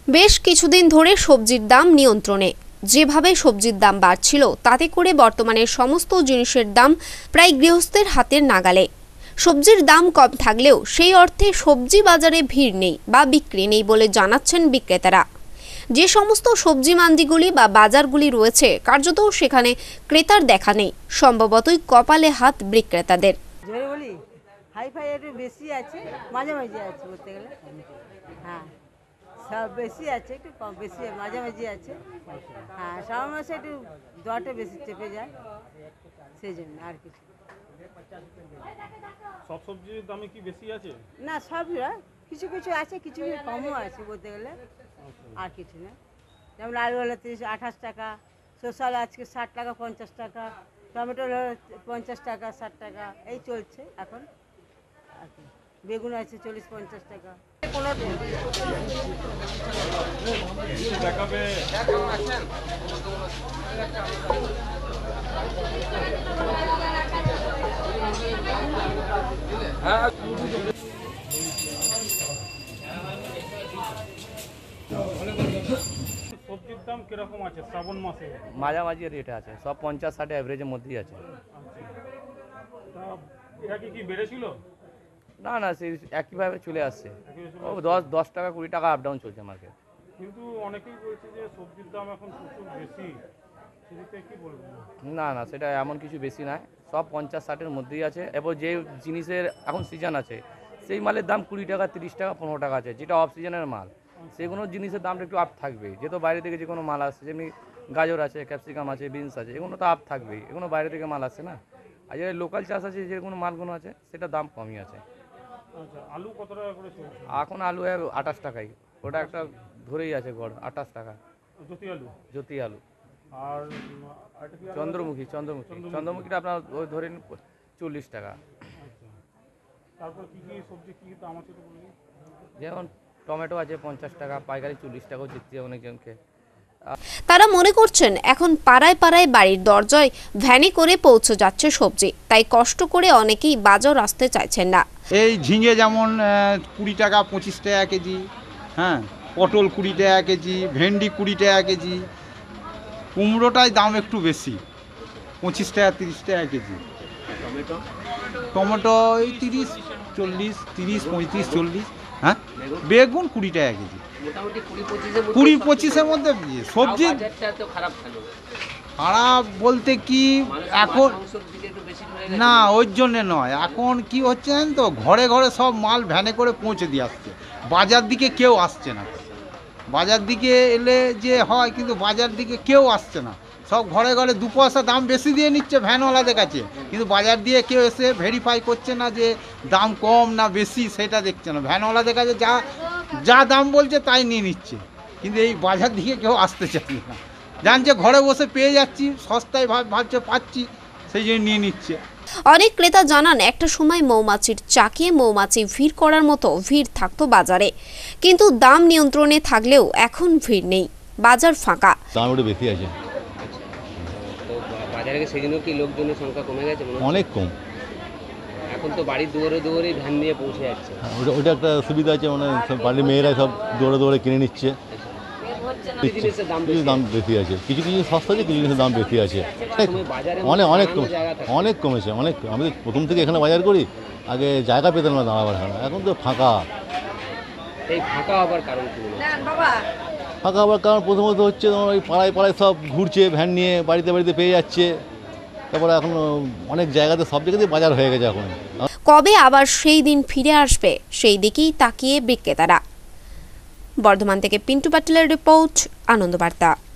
বেশ কিছুদিন ধরে সবজির দাম নিয়ন্ত্রণে। যেভাবে সবজির দাম বাড়ছিল তাতে করে বর্তমানে সমস্ত জিনিসের দাম প্রায় গৃহস্থের হাতের নাগালে। সবজির দাম কম থাকলেও সেই অর্থে সবজি বাজারে ভিড় নেই বা বিক্রি নেই বলে জানাচ্ছেন বিক্রেতারা। যে সমস্ত সবজি মান্ডিগুলি বা বাজারগুলি রয়েছে কার্যত সেখানে ক্রেতার দেখা নেই, সম্ভবতই কপালে হাত বিক্রেতাদের। হাইফাই একটু বেশি আছে, মাঝে মাঝে আছে বলতে গেলে। হ্যাঁ, সব বেশি আছে, একটু কম বেশি মাঝে মাঝে আছে। হ্যাঁ, শ্রাবণ মাসে একটু দরটা বেশি চেপে যায়, সেই জন্য আর কিছু। সব সবজির দামে কি বেশি আছে? না, সব কিছু কিছু আছে, কিছু কমও আছে বলতে গেলে, আর কিছু না। যেমন আলু হলো 28 টাকা, শসা আজকে 60 টাকা 50 টাকা, টমেটো হলো 50 টাকা 60 টাকা, এই চলছে এখন। বেগুন আছে 40-50 টাকা। সবজির দাম কিরকম আছে শ্রাবণ মাসে? মাঝামাঝি রেট আছে, সব 50-60 অ্যাভারেজের মধ্যেই আছে। এটা কি বেড়েছিল? না না, সেই একইভাবে চলে আসছে। ও 10 টাকা 20 টাকা আপ ডাউন চলছে মার্কেট। কিন্তু অনেকেই বলছে যে সবজির দাম এখন প্রচুর বেশি, সেদিকে কি বলবেন? না না, সেটা এমন কিছু বেশি নয়, সব 50-60-এর মধ্যেই আছে। এবং যে জিনিসের এখন সিজন আছে সেই মালের দাম 20 টাকা 30 টাকা 15 টাকা আছে, যেটা অফ সিজনের মাল সেগুলো জিনিসের দামটা একটু আপ থাকবে। যেহেতু বাইরে থেকে যে কোনো মাল আসছে, যেমনি গাজর আছে, ক্যাপসিকাম আছে, বিনস আছে, এগুলো তো আপ থাকবেই, এগুলো বাইরে থেকে মাল আসছে না। আর যে লোকাল চাষ আছে, যে কোনো মালগুলো আছে সেটা দাম কমই আছে। আচ্ছা, আলু কত টাকা করে চলছে এখন? আলু 28 টাকাই, ওটা একটা ধরেই আছে গড় 28 টাকা। জ্যোতি আলু আর চন্দ্রমুখীটা আপনার ওই ধরেন 40 টাকা। তারপর কি কি সবজি কি দাম আছে তো বলুন? যেমন টমেটো আছে 50 টাকা, পাইকারি 40 টাকাও দিচ্ছে অনেকজনকে। তারা মনে করছেন এখন পাড়ায় পাড়ায় বাড়ির দরজায় ভ্যানে করে পৌঁছে যাচ্ছে সবজি, তাই কষ্ট করে অনেকেই বাজার আসতে চাইছেন না। এই ঝিঙে যেমন 20 টাকা 25 টাকা কেজি, হ্যাঁ, পটল 20 টাকা কেজি, ভেন্ডি 20 টাকা কেজি, কুমড়োটাই দাম একটু বেশি 25 টাকা 30 টাকা কেজি। টমেটো এই 30-40, 30-35, 40। হ্যাঁ, বেগুন 20 টাকা কেজি, 20-25-এর মধ্যে। সবজি খারাপ বলতে কি এখন না, ওই জন্যে নয়। এখন কি হচ্ছে জানেন তো, ঘরে ঘরে সব মাল ভ্যানে করে পৌঁছে দিয়ে আসছে, বাজার দিকে কেউ আসছে না। বাজার দিকে এলে যে হয়, কিন্তু বাজার দিকে কেউ আসছে না। সব ঘরে ঘরে 2 পয়সা দাম বেশি দিয়ে নিচ্ছে ভ্যানওয়ালাদের কাছে, কিন্তু বাজার দিয়ে কেউ এসে ভেরিফাই করছে না যে দাম কম না বেশি, সেটা দেখছে না। ভ্যানওয়ালাদের কাছে যা দাম বলছে তাই নিয়ে নিচ্ছে, কিন্তু এই বাজার দিকে কেউ আসতে চাইছে না। জানছে ঘরে বসে পেয়ে যাচ্ছি, সস্তায় ভাবছে পাচ্ছি, সেই জন্য নিয়ে নিচ্ছে। অনেক ক্রেতা জানান একটা সময় মৌমাছির চাকে মৌমাছি ভিড় করার মতো ভিড় থাকতো বাজারে, কিন্তু দাম নিয়ন্ত্রণে থাকলেও এখন ভিড় নেই, বাজার ফাঁকা। দাম একটু বেশি আছে। তো বাজারে সেজন্য কি লোকজনের সংখ্যা কমে গেছে? অনেক কম। এখন তো বাড়ির দুয়ারে ভ্যান নিয়ে পৌঁছে যাচ্ছে। ওটা একটা সুবিধা আছে, মানে বাড়ির মেয়েরা সব দৌড়ে কিনে নিচ্ছে। কিছু দাম বেশি আছে, কিছু কিছু সস্তা আছে, কিছু জিনিসের দাম বেশি আছে। অনেক কমেছে, অনেক। আমি তো প্রথম থেকে এখানে বাজার করি, আগে জায়গা পেতাম না দাঁড়াবার, এখন তো ফাঁকা। এই ফাঁকা হবার কারণ কি? ফাঁকা হবার কারণ প্রথমত হচ্ছে তোমার ওই পাড়ায় পাড়ায় সব ঘুরছে ভ্যান নিয়ে, বাড়িতে বাড়িতে পেয়ে যাচ্ছে। তারপরে এখন অনেক জায়গাতে সব জায়গাতেই বাজার হয়ে গেছে এখন। কবে আবার সেই দিন ফিরে আসবে সেই দিকেই তাকিয়ে বিক্রেতারা। বর্ধমান থেকে পিন্টু পাটেলের রিপোর্ট, আনন্দবার্তা।